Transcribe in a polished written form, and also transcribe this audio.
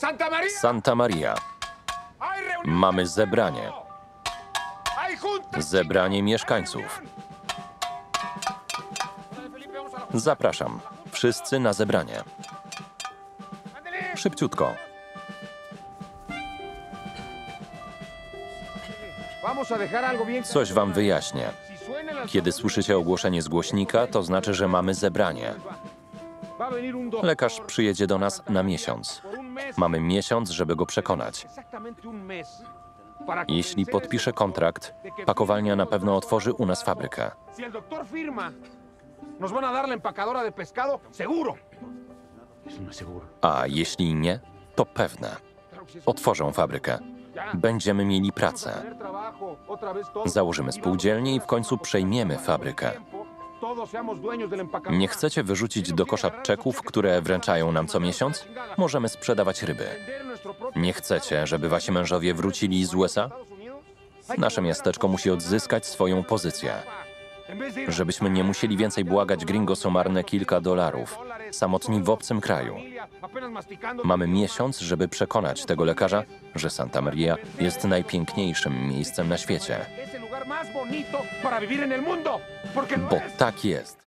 Santa Maria. Mamy zebranie. Zebranie mieszkańców. Zapraszam. Wszyscy na zebranie. Szybciutko. Coś wam wyjaśnię. Kiedy słyszycie ogłoszenie z głośnika, to znaczy, że mamy zebranie. Lekarz przyjedzie do nas na miesiąc. Mamy miesiąc, żeby go przekonać. Jeśli podpisze kontrakt, pakowalnia na pewno otworzy u nas fabrykę. A jeśli nie, to pewne. Otworzą fabrykę. Będziemy mieli pracę. Założymy spółdzielnię i w końcu przejmiemy fabrykę. Nie chcecie wyrzucić do kosza czeków, które wręczają nam co miesiąc? Możemy sprzedawać ryby. Nie chcecie, żeby wasi mężowie wrócili z USA? Nasze miasteczko musi odzyskać swoją pozycję. Żebyśmy nie musieli więcej błagać gringos o marne kilka dolarów, samotni w obcym kraju. Mamy miesiąc, żeby przekonać tego lekarza, że Santa Maria jest najpiękniejszym miejscem na świecie. Bo tak jest.